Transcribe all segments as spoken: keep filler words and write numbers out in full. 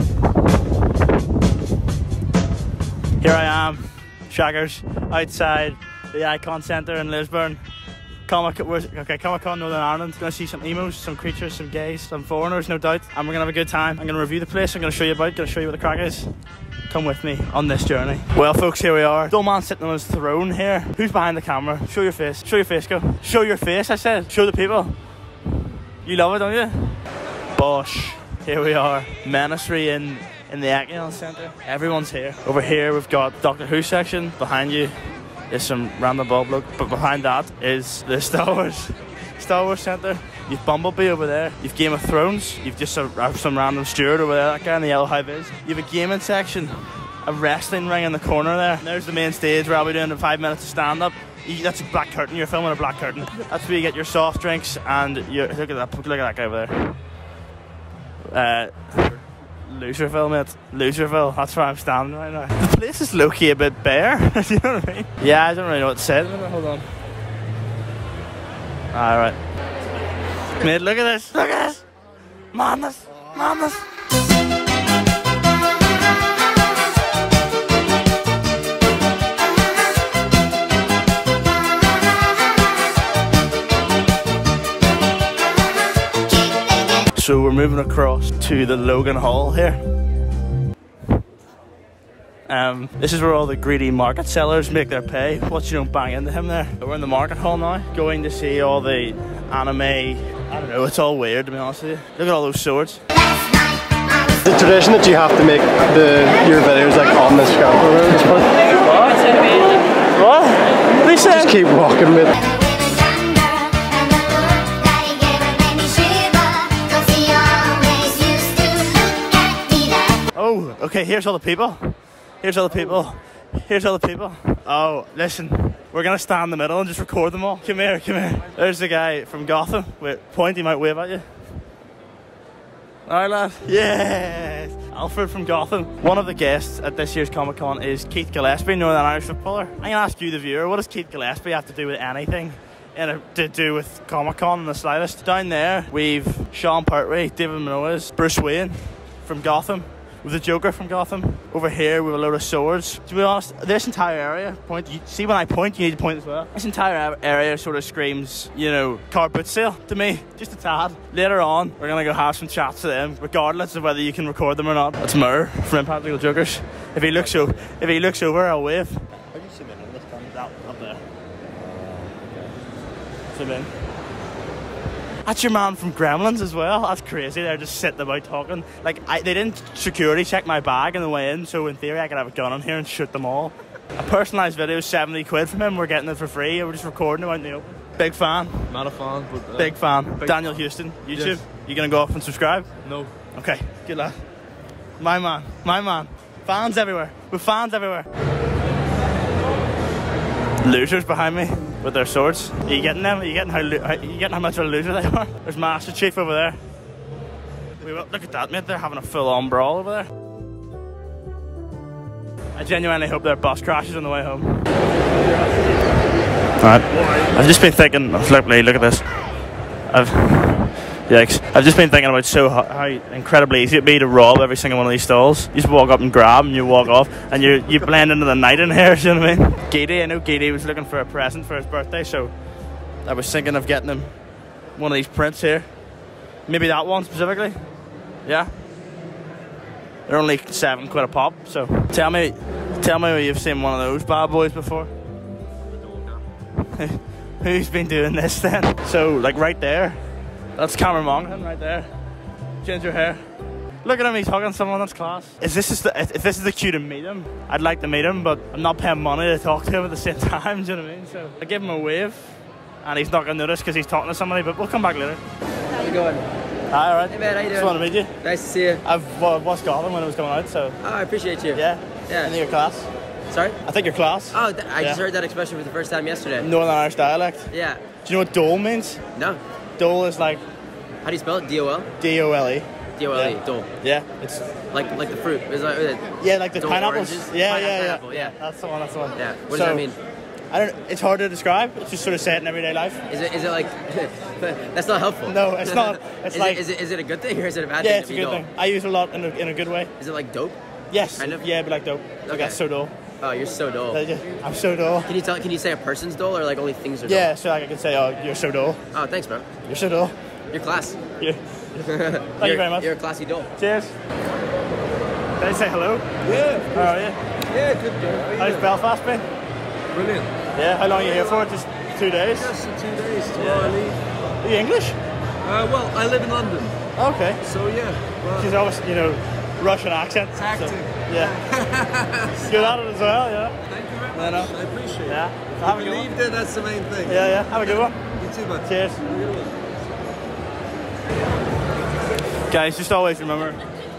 Here I am, Shaggers, outside the Icon Centre in Lisburn. Comic, okay, Comic Con Northern Ireland. Gonna see some emos, some creatures, some gays, some foreigners, no doubt. And we're gonna have a good time. I'm gonna review the place, I'm gonna show you about, gonna show you what the crack is. Come with me on this journey. Well folks, here we are. Dull man sitting on his throne here. Who's behind the camera? Show your face. Show your face, go. Show your face, I said. Show the people. You love it, don't you? Bosh. Here we are. Ministry in, in the Icon Centre. Everyone's here. Over here we've got Doctor Who section. Behind you is some random bulb look. But behind that is the Star Wars Star Wars Centre. You've Bumblebee over there. You've Game of Thrones. You've just some, uh, some random steward over there. That guy in the yellow high vis. You have a gaming section. A wrestling ring in the corner there. And there's the main stage where I'll be doing the five minutes of stand up. That's a black curtain. You're filming a black curtain. That's where you get your soft drinks and your, look at that. Look at that guy over there. Uh, Loserville, mate. Loserville. That's where I'm standing right now. The place is low-key a bit bare. Do you know what I mean? Yeah, I don't really know what to say. Hold on. Alright. Mate, look at this. Look at this. Madness. Madness. So we're moving across to the Logan Hall here. Um, this is where all the greedy market sellers make their pay. What you don't bang into him there. We're in the market hall now, going to see all the anime. I don't know, it's all weird to be honest with you. Look at all those swords. The tradition that you have to make the your videos like on the scaffold. What? What? They said? Just keep walking with. Oh, okay, here's all the people. Here's all the people. Here's all the people. Oh, listen, we're gonna stand in the middle and just record them all. Come here, come here. There's the guy from Gotham. Wait, point, he might wave at you. Alright, lad. Yes! Alfred from Gotham. One of the guests at this year's Comic Con is Keith Gillespie, Northern Irish footballer. I'm gonna ask you, the viewer, what does Keith Gillespie have to do with anything in a, to do with Comic Con in the slightest? Down there, we've Sean Pertwee, David Minoes, Bruce Wayne from Gotham. With the Joker from Gotham. Over here we have a load of swords. To be honest, this entire area, point, you see when I point, you need to point as well. This entire area sort of screams, you know, car boot sale to me, just a tad. Later on, we're gonna go have some chats to them, regardless of whether you can record them or not. That's Mur from Impractical Jokers. If he looks so, if he looks over, I'll wave. How do you zoom in on this camera? That up there. Okay. Zoom in. That's your man from Gremlins as well. That's crazy. They're just sitting about talking. Like, I, they didn't security check my bag on the way in, so in theory I could have a gun on here and shoot them all. A personalised video is seventy quid from him. We're getting it for free. We're just recording it out in the open. Big fan. Not a fan, but... Uh, Big fan. big Daniel Houston, YouTube. Yes. You gonna go off and subscribe? No. Okay, good lad. My man. My man. Fans everywhere. With fans everywhere. Losers behind me with their swords. Are you getting them? Are you getting how, how, you getting how much of a loser they are? There's Master Chief over there. We, look at that, mate. They're having a full-on brawl over there. I genuinely hope their bus crashes on the way home. Alright. I've just been thinking, look, look at this. I've, yikes. I've just been thinking about so how, how incredibly easy it'd be to rob every single one of these stalls. You just walk up and grab and you walk off and you you blend into the night in here, you know what I mean? Gady, I know Gady was looking for a present for his birthday, so I was thinking of getting him one of these prints here. Maybe that one specifically. Yeah. They're only seven quid a pop, so tell me tell me where you've seen one of those bad boys before. Who's been doing this then? So like right there. That's Cameron Monaghan right there. Ginger hair. Look at him, he's hugging someone, that's class. Is this is the, if this is the cue to meet him, I'd like to meet him, but I'm not paying money to talk to him at the same time, do you know what I mean? So I give him a wave, and he's not going to notice because he's talking to somebody, but we'll come back later. How's it going? Hi, alright. Hey man, how you doing? Just want to meet you. Nice to see you. I've well, watched Gotham when it was coming out, so... Oh, I appreciate you. Yeah? Yeah. I think your class. Sorry? I think your class. Oh, th I yeah. just heard that expression for the first time yesterday. Northern Irish dialect. Yeah. Do you know what dole means? No. Dole is like... How do you spell it? D O L? D O L E. D O L E, Yeah. dole. Yeah, it's... Like like the fruit. Is that, is it Yeah, like the dole pineapples. oranges? Yeah, Pineapple, yeah, yeah. pineapple, yeah. That's the one, that's the one. Yeah. What does So, that mean? I don't. It's hard to describe. It's just sort of set in everyday life. Is it is it like that's not helpful? No, it's not. It's is like it, is it is it a good thing or is it a bad yeah, thing? it's a to be good dull? thing. I use it a lot in a, in a good way. Is it like dope? Yes. Kind of? Yeah, but like dope. Like Okay. that's so dull. Oh, you're so dull. Like, I'm so dull. Can you tell? Can you say a person's dull or like only things are dull? Yeah, so like I can say, oh, you're so dull. Oh, thanks, bro. You're so dull. You're class. Yeah. Thank you very much. You're a classy dull. Cheers. Did I say hello? Yeah, How are you? yeah, good girl. How's Belfast been? Brilliant. Yeah. How long are you here for? Just two days. Just in two days tomorrow I leave. Are you English? Uh, well, I live in London, Okay. so yeah. Well, She's always, you know, Russian accent. so- acting. yeah. Good at it as well. Yeah. Thank you very No, much. no. I appreciate Yeah. it. Have a I good one. believed it, that's the main thing. Yeah, yeah. Have a good one. You too, bud. Cheers. Have a good one. Guys, just always remember.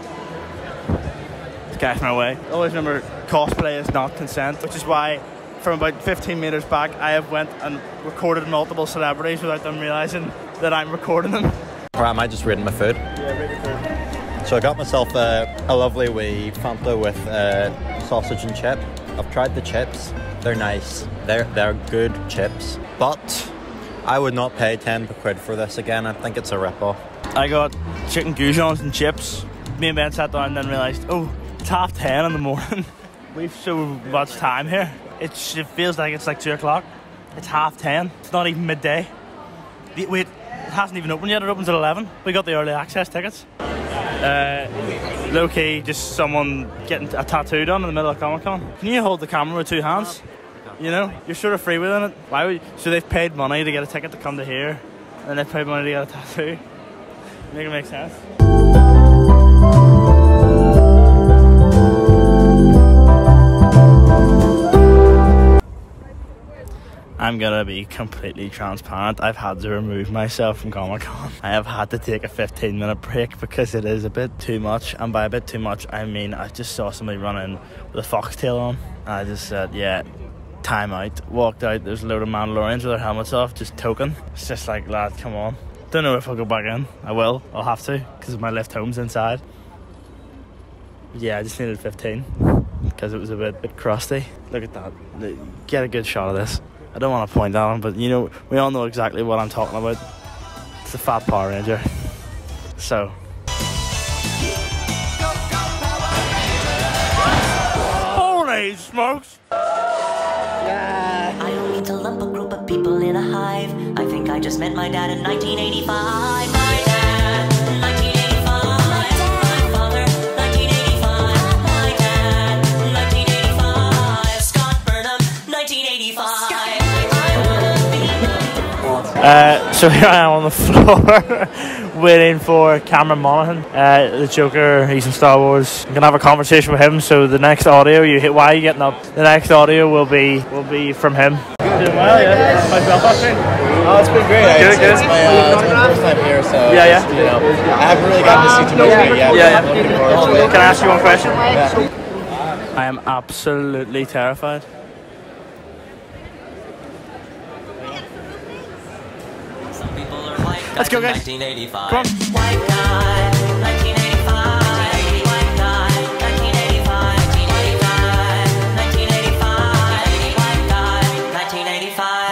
This guy's my way. Always remember, cosplay is not consent, which is why, from about fifteen meters back, I have went and recorded multiple celebrities without them realizing that I'm recording them. Or am I just reading my food? Yeah, really good. So I got myself a, a lovely wee Fanta with uh, sausage and chip. I've tried the chips. They're nice. They're they're good chips. But I would not pay ten quid for this again. I think it's a rip-off. I got chicken goujons and chips. Me and Ben sat down and then realised, oh, it's half ten in the morning. We've so much time here. It's, it feels like it's like two o'clock. It's half ten. It's not even midday. The, wait, it hasn't even opened yet. It opens at eleven. We got the early access tickets. Uh, low key, just someone getting a tattoo done in the middle of Comic Con. Can you hold the camera with two hands? You know, you're sort of freewheeling it. Why would you? So they've paid money to get a ticket to come to here, and they've paid money to get a tattoo. Make it make sense. I'm gonna be completely transparent. I've had to remove myself from Comic-Con. I have had to take a fifteen minute break because it is a bit too much, and by a bit too much I mean I just saw somebody run in with a foxtail on. I just said, yeah, time out. Walked out, there's a load of Mandalorians with their helmets off, just token. It's just like, lad, come on. Don't know if I'll go back in. I will, I'll have to, because my lift home's inside. Yeah, I just needed fifteen because it was a bit bit crusty. Look at that. Get a good shot of this. I don't want to point at him, but you know, we all know exactly what I'm talking about. It's the Fat Power Ranger. So. Holy smokes! I don't mean to lump a group of people in a hive. I think I just met my dad in nineteen eighty-five. My dad, nineteen eighty-five. My father, nineteen eighty-five. My dad, nineteen eighty-five. Scott Burnham, nineteen eighty-five. Uh, so here I am on the floor waiting for Cameron Monaghan, uh, the Joker. He's in Star Wars. I'm gonna have a conversation with him. So the next audio, you hit. Why are you getting up? The next audio will be will be from him. Doing well, yeah. How's Belfast been? Oh, it's been great. Good, it's, good. It's my, uh, it's my first time here, so Yeah, just, yeah. you know, I haven't really gotten to see too much of it yet. Yeah, yeah. I'm looking forward to it. Can I ask you one question? Yeah. I am absolutely terrified. Some people are white. Let's go, guys. nineteen eighty-five. Come on. White